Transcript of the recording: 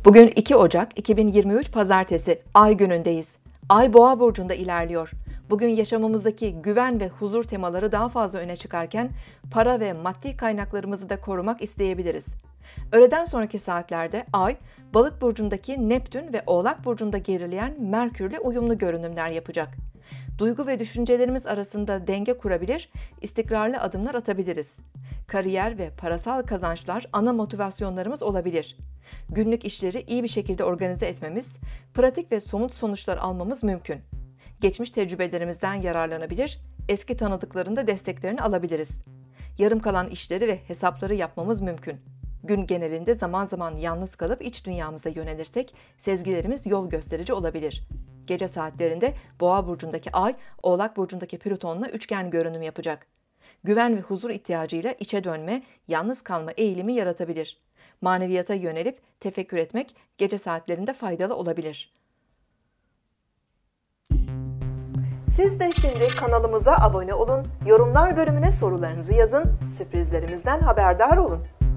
Bugün 2 Ocak 2023 Pazartesi, Ay günündeyiz. Ay Boğa burcunda ilerliyor. Bugün yaşamımızdaki güven ve huzur temaları daha fazla öne çıkarken para ve maddi kaynaklarımızı da korumak isteyebiliriz. Öğleden sonraki saatlerde Ay, Balık burcundaki Neptün ve Oğlak burcunda gerileyen Merkürle uyumlu görünümler yapacak. Duygu ve düşüncelerimiz arasında denge kurabilir, istikrarlı adımlar atabiliriz. Kariyer ve parasal kazançlar ana motivasyonlarımız olabilir. Günlük işleri iyi bir şekilde organize etmemiz, pratik ve somut sonuçlar almamız mümkün. Geçmiş tecrübelerimizden yararlanabilir, eski tanıdıkların da desteklerini alabiliriz. Yarım kalan işleri ve hesapları yapmamız mümkün. Gün genelinde zaman zaman yalnız kalıp iç dünyamıza yönelirsek, sezgilerimiz yol gösterici olabilir. Gece saatlerinde Boğa burcundaki Ay, Oğlak burcundaki Plüton'la üçgen görünüm yapacak. Güven ve huzur ihtiyacıyla içe dönme, yalnız kalma eğilimi yaratabilir. Maneviyata yönelip tefekkür etmek gece saatlerinde faydalı olabilir. Siz de şimdi kanalımıza abone olun, yorumlar bölümüne sorularınızı yazın, sürprizlerimizden haberdar olun.